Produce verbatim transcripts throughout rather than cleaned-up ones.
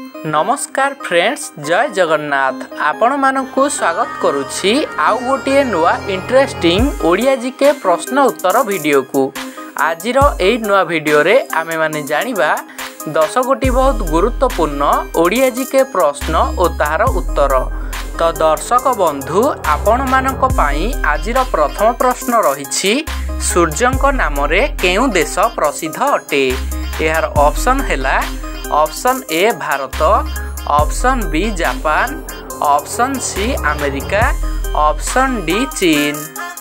नमस्कार फ्रेंड्स, जय जगन्नाथ। आपण मानकु स्वागत करुछि आउ गोटे नुआ इंटरेस्टिंग ओडिया जीके प्रश्न उत्तर वीडियो को। आजिर एई नुआ वीडियो रे आमे माने जानिबा दस गोटी बहुत गुरुत्वपूर्ण ओडिया जीके प्रश्न और तार उत्तर। तो दर्शक बंधु, आपण मानक पई आजिर प्रथम प्रश्न रहिछि सूर्यंक नाम रे केउ देश प्रसिद्ध अटे। यार ऑप्शन हैला option A Bharat, option B Japan, option C America, option D चीन।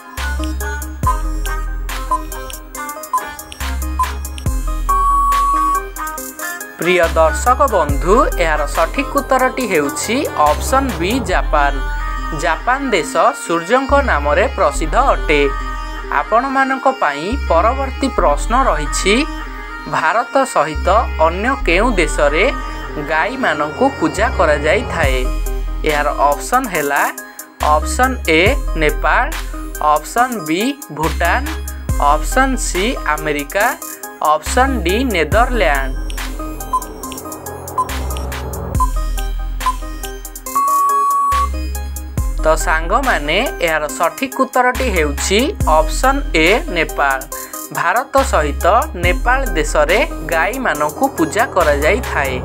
प्रिय दर्शक बंधु, यार सठिक उत्तरटी हेउछि ऑप्शन बी जापान। जापान देश सूर्यंक नाम रे प्रसिद्ध अटे। आपण मानक पई परवर्ती प्रश्न रहिछि भारत सहित अन्य केउ देश रे गाई मानकु पूजा करा जाई थाए। यार ऑप्शन हैला option A Nepal, option B Bhutan, option C America, option D Netherlands. तो सांग माने यार सठिक उत्तरटी हेउछि ऑप्शन ए नेपाल। भारत सहित नेपाल देश रे गाई मानकु पूजा करा जाई थाए।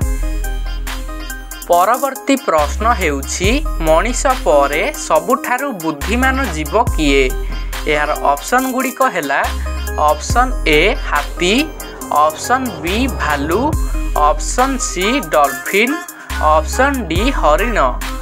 परवर्ती प्रश्न हेउछि मनीष परे सबुठारु बुद्धिमान जीव किए। यार ऑप्शन गुडी को हैला ऑप्शन ए हाथी, ऑप्शन बी भालू, option C dolphin, option D हरिण।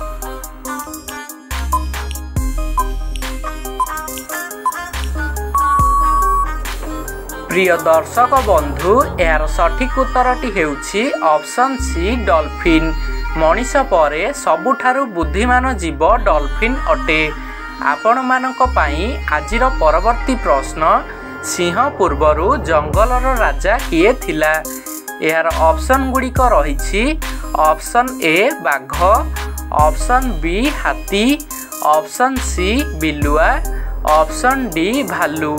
प्रिय दर्शक बंधु, यार सठिक उत्तरटी हेउछि ऑप्शन सी डॉल्फिन। मनीष परे सबुठारु बुद्धिमान जीव डॉल्फिन अटे। आपण मानक पई आजिर परवर्ती प्रश्न सिंह पूर्वरु जंगलर राजा किए थिला। यार ऑप्शन गुडी को रहिछि ऑप्शन ए बाघ, ऑप्शन बी हाथी, ऑप्शन सी बिलुआ, ऑप्शन डी भालू।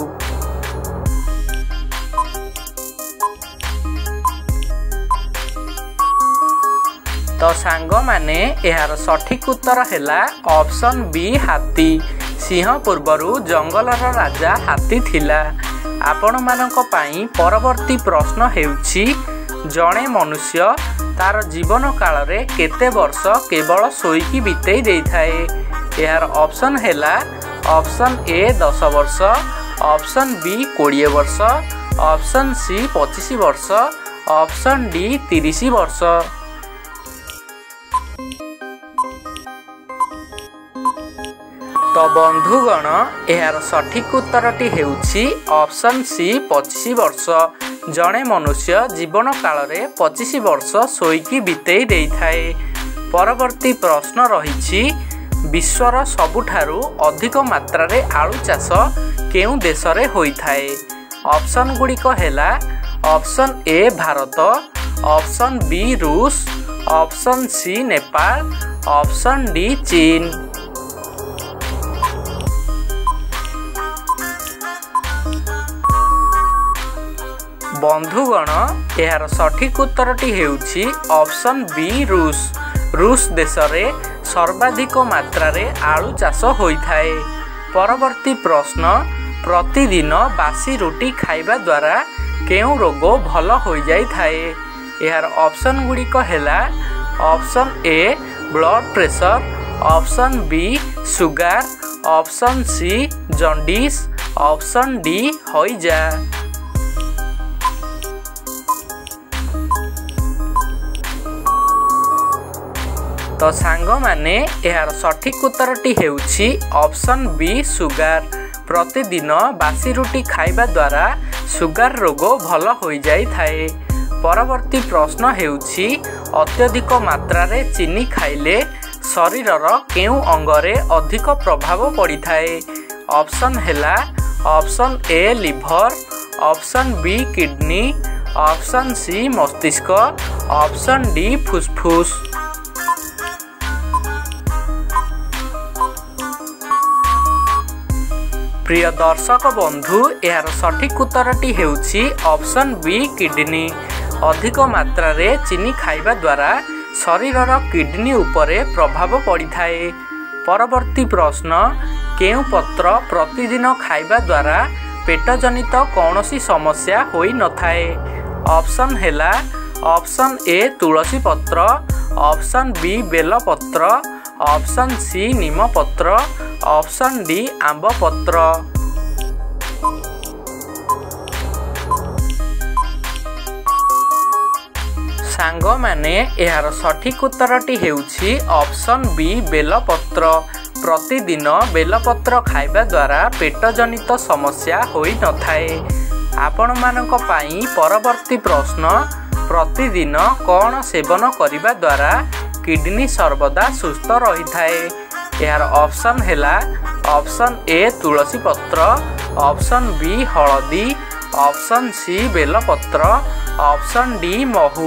तो सांग माने यार सठिक उत्तर हैला ऑप्शन बी हाथी। सिंह पूर्वरु जंगलर राजा हाथी थिला। आपण मानक पई परवर्ती प्रश्न हेउछि जणे मनुष्य तार जीवन काल रे केते वर्ष केवल सोईकी बितेई देई थाए। यार ऑप्शन हैला ऑप्शन ए दस वर्ष, ऑप्शन बी बीस वर्ष, ऑप्शन सी पच्चीस वर्ष, ऑप्शन डी तीस वर्ष। तो बंधुगण, यार सठिक उत्तरटी हेउछि ऑप्शन सी पच्चीस वर्ष। जणे मनुष्य जीवन काल रे पच्चीस वर्ष सोईकी बितेई देई थाए। परवर्ती प्रश्न रहिछि विश्वर सबुठारु अधिक मात्रा रे आलू चाष केउ देश रे होई थाए। ऑप्शन गुडी को हैला option A Bharat, option B रूस, option C Nepal, option D चीन। बंधुगण, यार सठिक उत्तरटी हेउछि ऑप्शन बी रूस। रूस देश रे सर्वाधिक मात्रा रे आलू चाष होई थाए। परवर्ती प्रश्न प्रतिदिन बासी रोटी खाइबा द्वारा केउ रोग भल होई जाई थाए। यार ऑप्शन गुडी को हैला option A blood pressure, option B sugar, option C jaundice, option D हइजा। तो सांग माने यार सठिक उत्तरटी हेउछि ऑप्शन बी सुगर। प्रतिदिन बासी रोटी खाइबा द्वारा सुगर रोग भल होई जाई थाए। परवर्ती प्रश्न हेउछि अत्यधिक मात्रा रे चीनी खाइले शरीरर केउ अंगरे अधिक प्रभाव पड़ी थाए। ऑप्शन हैला option A liver, option B kidney, option C मस्तिष्क, ऑप्शन डी फुसफुस। प्रिय दर्शक बंधु, यार सठिक उत्तरटी हेउछि ऑप्शन बी किडनी। अधिक मात्रा रे चीनी खाइबा द्वारा शरीरर किडनी उपरे प्रभाव पड़ी थाए। परवर्ती प्रश्न केउ पत्र प्रतिदिन खाइबा द्वारा पेट जनित कौनसी समस्या होई न थाए। ऑप्शन हेला ऑप्शन ए तुलसी पत्र, ऑप्शन बी बेल पत्र, ऑप्शन सी नीम पत्र, ऑप्शन डी आंब पत्र। सांग माने यार सठिक उत्तरटी हेउछि ऑप्शन बी बेल पत्र। प्रतिदिन बेल पत्र खाइबा द्वारा पेट जनित समस्या होई न थाए। आपण मानक पाई परवर्ती प्रश्न प्रतिदिन कौन सेवन करिबा द्वारा किडनी सर्वदा सुस्थ रही थाए। यार ऑप्शन हेला ऑप्शन ए तुलसी पत्र, ऑप्शन बी हळदी, ऑप्शन सी बेल पत्र, ऑप्शन डी महू।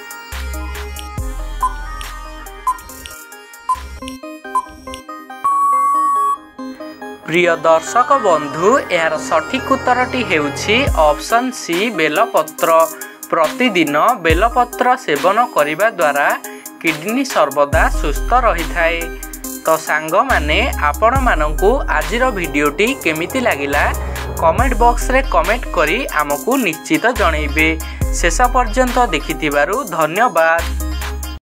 प्रिय दर्शक बंधु यार सठिक उत्तरटी हेउछि ऑप्शन सी बेलपत्र। प्रतिदिन बेलपत्र सेवन करिबा द्वारा किडनी सर्वदा सुस्थ रही थाए। तो सांग माने आपण मानंकु आजिर भिडियोटी केमिति लागिला कमेंट बॉक्स रे कमेंट करी आमको निश्चित जणैबे। शेष पर्यंत देखिथिबारु धन्यवाद।